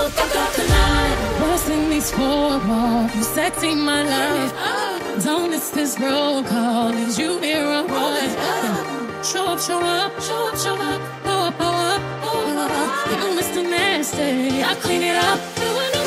fuck up the night. Busting these four walls, you sexy, my love. Don't miss this roll call, is you here or what? Show up, show up, show up, show up. Blow up, blow up, blow up. You Mr. Nasty, I clean it up.